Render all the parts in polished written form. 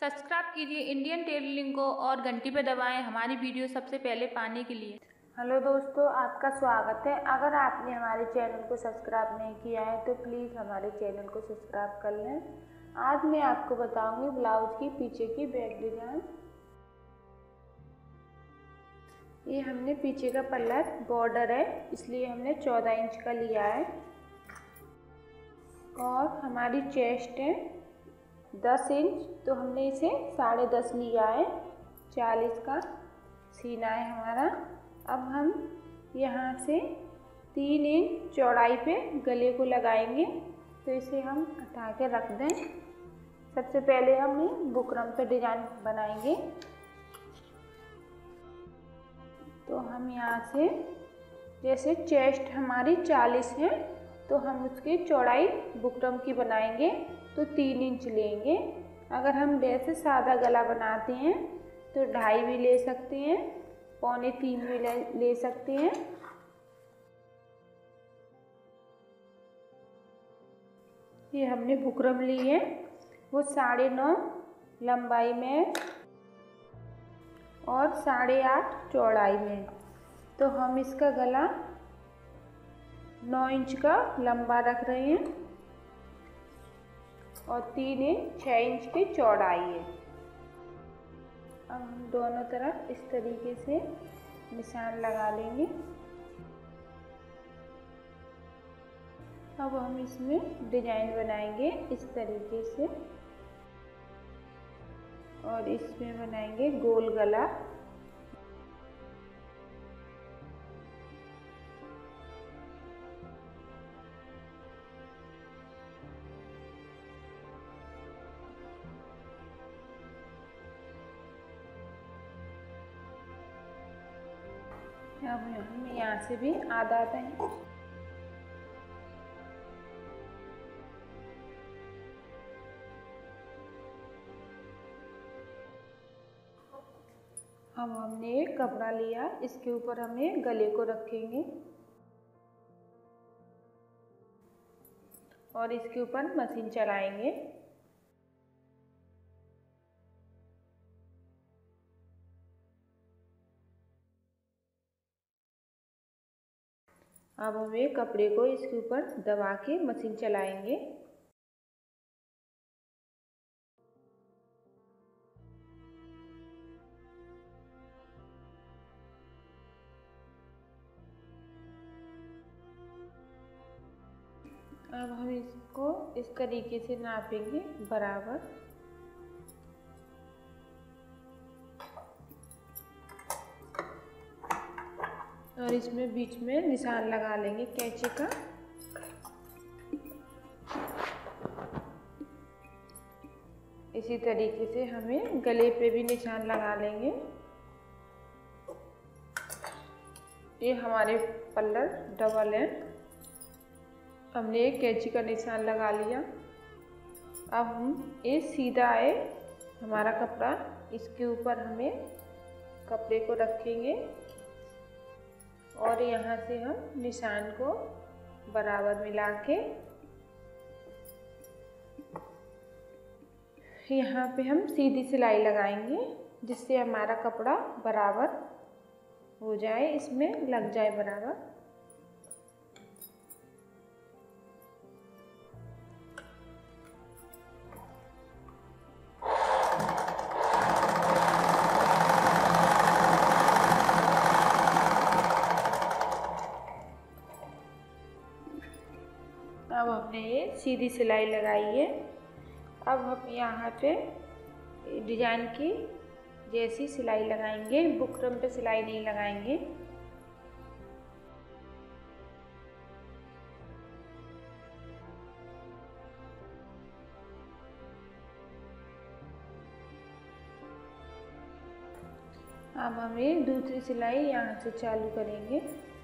Subscribe कीजिए Indian tailoring को और घंटी पे दबाएं हमारी वीडियो सबसे पहले पाने के लिए। हेलो दोस्तों, आपका स्वागत है। अगर आपने हमारे चैनल को सब्सक्राइब नहीं किया है तो प्लीज़ हमारे चैनल को सब्सक्राइब कर लें। आज मैं आपको बताऊंगी ब्लाउज की पीछे की बैक डिजाइन। ये हमने पीछे का पल्ला बॉर्डर है, इसलिए हमने 14 इंच का लिया है और हमारी चेस्ट है 10 इंच, तो हमने इसे 10.5 लिया है। 40 का सीना है हमारा। अब हम यहाँ से 3 इंच चौड़ाई पे गले को लगाएंगे, तो इसे हम हटा के रख दें। सबसे पहले हम बुकरम पे डिजाइन बनाएंगे, तो हम यहाँ से जैसे चेस्ट हमारी 40 है तो हम उसकी चौड़ाई बुकरम की बनाएंगे तो 3 इंच लेंगे। अगर हम वैसे सादा गला बनाते हैं तो 2.5 भी ले सकते हैं, 2.25 भी ले सकते हैं। ये हमने बुकरम ली है, वो 9.5 लंबाई में और 8.5 चौड़ाई में। तो हम इसका गला 9 इंच का लंबा रख रहे हैं और 3 इंच 6 इंच की चौड़ाई है। अब हम दोनों तरफ इस तरीके से निशान लगा लेंगे। अब हम इसमें डिजाइन बनाएंगे इस तरीके से और इसमें बनाएंगे गोल गला। अब हम यहाँ से भी आधा इंच अब हमने एक कपड़ा लिया, इसके ऊपर हमें गले को रखेंगे और इसके ऊपर मशीन चलाएंगे। अब हमें कपड़े को इसके ऊपर दबा के मशीन चलाएंगे। अब हम इसको इस तरीके से नापेंगे बराबर। और इसमें बीच में निशान लगा लेंगे कैंची का। इसी तरीके से हमें गले पे भी निशान लगा लेंगे। ये हमारे पल्ला डबल है, हमने एक कैंची का निशान लगा लिया। अब हम ये सीधा है हमारा कपड़ा, इसके ऊपर हमें कपड़े को रखेंगे और यहाँ से हम निशान को बराबर मिला के यहाँ पे हम सीधी सिलाई लगाएंगे, जिससे हमारा कपड़ा बराबर हो जाए, इसमें लग जाए बराबर। अब हमने ये सीधी सिलाई लगाई है। अब हम यहाँ पे डिजाइन की जैसी सिलाई लगाएंगे, बुकरम पे सिलाई नहीं लगाएंगे। अब हम ये दूसरी सिलाई यहाँ से चालू करेंगे।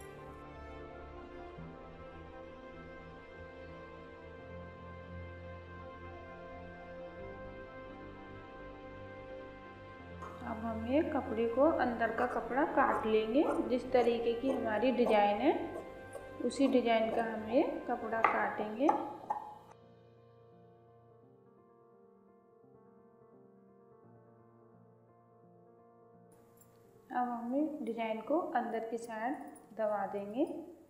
अब हम ये कपड़े को अंदर का कपड़ा काट लेंगे। जिस तरीके की हमारी डिजाइन है उसी डिजाइन का हम ये कपड़ा काटेंगे। अब हम डिजाइन को अंदर की साइड दबा देंगे।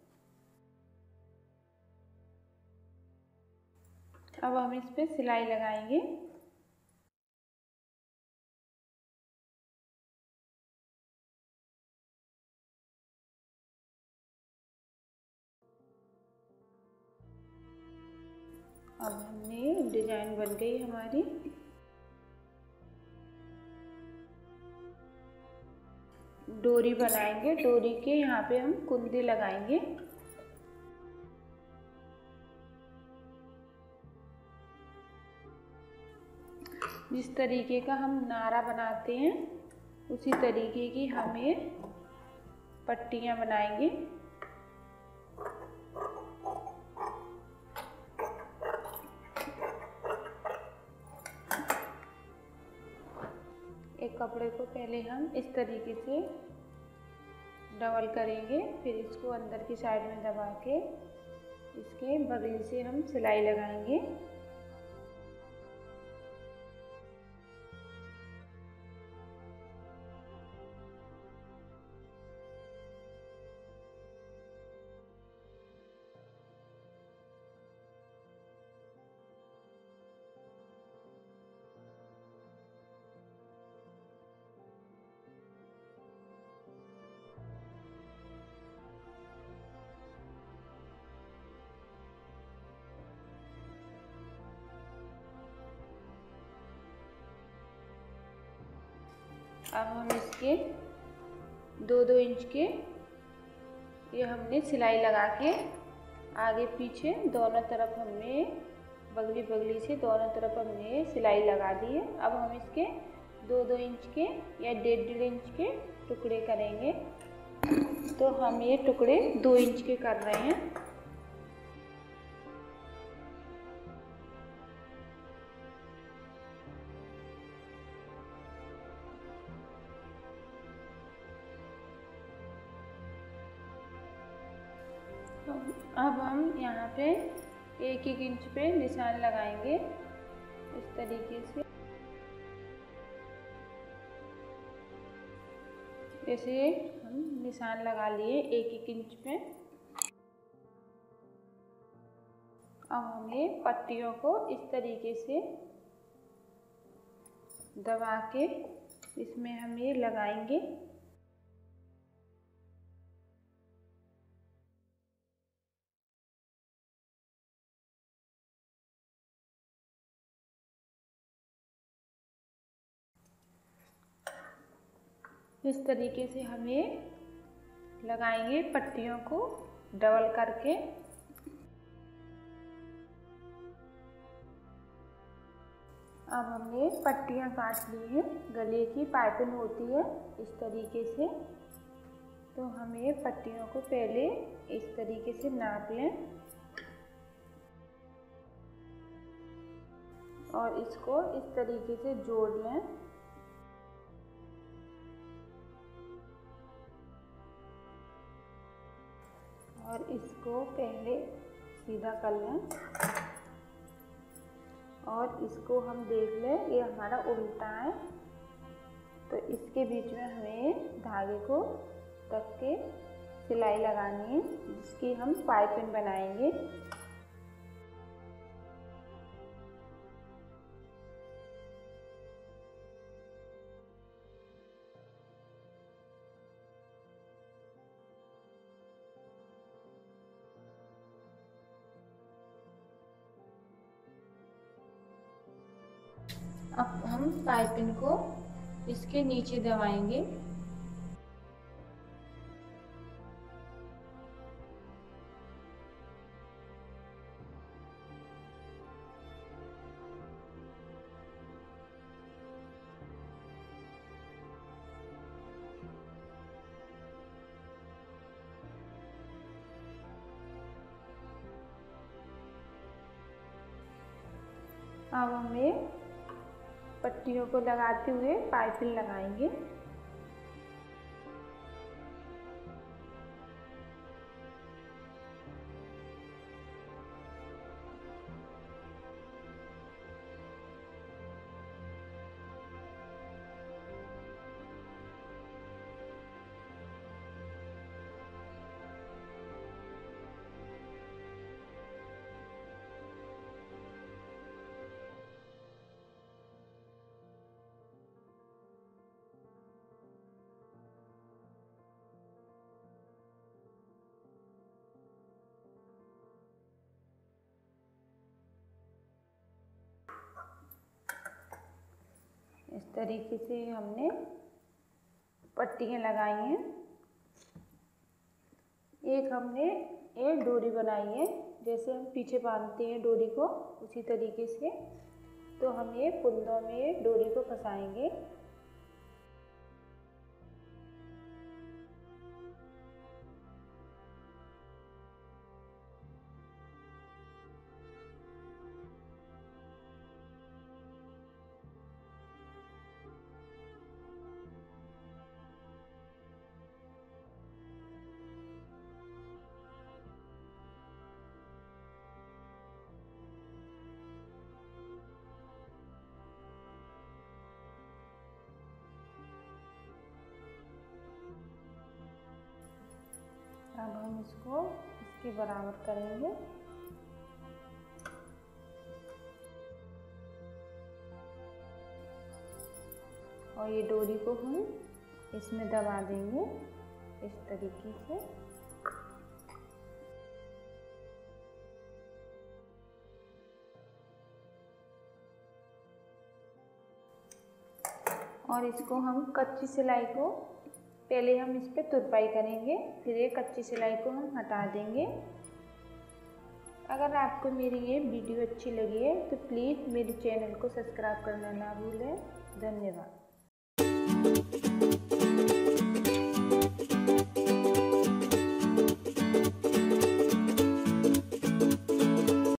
अब हम इस पे सिलाई लगाएंगे। अब हमने डिजाइन बन गई हमारी। डोरी बनाएंगे, डोरी के यहाँ पे हम कुंदी लगाएंगे। जिस तरीके का हम नारा बनाते हैं उसी तरीके की हमें पट्टियाँ बनाएंगे। एक कपड़े को पहले हम इस तरीके से डबल करेंगे, फिर इसको अंदर की साइड में दबा के इसके बगल से हम सिलाई लगाएंगे। अब हम इसके 2-2 इंच के ये हमने सिलाई लगा के आगे पीछे दोनों तरफ हमने बगली बगली से दोनों तरफ हमने सिलाई लगा दी है। अब हम इसके 2-2 इंच के या 1.5 इंच के टुकड़े करेंगे। तो हम ये टुकड़े 2 इंच के कर रहे हैं। अब हम यहाँ पे 1-1 इंच पे निशान लगाएंगे इस तरीके से। जैसे हम निशान लगा लिए 1-1 इंच पे। अब हम ये पट्टियों को इस तरीके से दबा के इसमें हम ये लगाएंगे। इस तरीके से हम ये लगाएंगे पट्टियों को डबल करके। अब हमने पट्टियाँ काट ली हैं। गले की पाइपिंग होती है इस तरीके से। तो हमें पट्टियों को पहले इस तरीके से नाप लें और इसको इस तरीके से जोड़ लें। और इसको पहले सीधा कर लें और इसको हम देख लें ये हमारा उल्टा है। तो इसके बीच में हमें धागे को रख के सिलाई लगानी है जिसकी हम पाइपिंग बनाएंगे। अब हम पाइपिंग को इसके नीचे दबाएंगे। अब हमें पट्टियों को लगाते हुए पाइपिंग लगाएंगे। इस तरीके से हमने पट्टियाँ लगाई हैं। एक हमने ये डोरी बनाई है, जैसे हम पीछे बांधते हैं डोरी को उसी तरीके से। तो हम ये कुंदों में ये डोरी को फंसाएंगे। अब हम इसको इसके बराबर करेंगे। और ये डोरी को हम इसमें दबा देंगे इस तरीके से। और इसको हम कच्ची सिलाई को पहले हम इस पे तुरपाई करेंगे, फिर ये कच्ची सिलाई को हम हटा देंगे। अगर आपको मेरी ये वीडियो अच्छी लगी है तो प्लीज़ मेरे चैनल को सब्सक्राइब करना ना भूलें। धन्यवाद।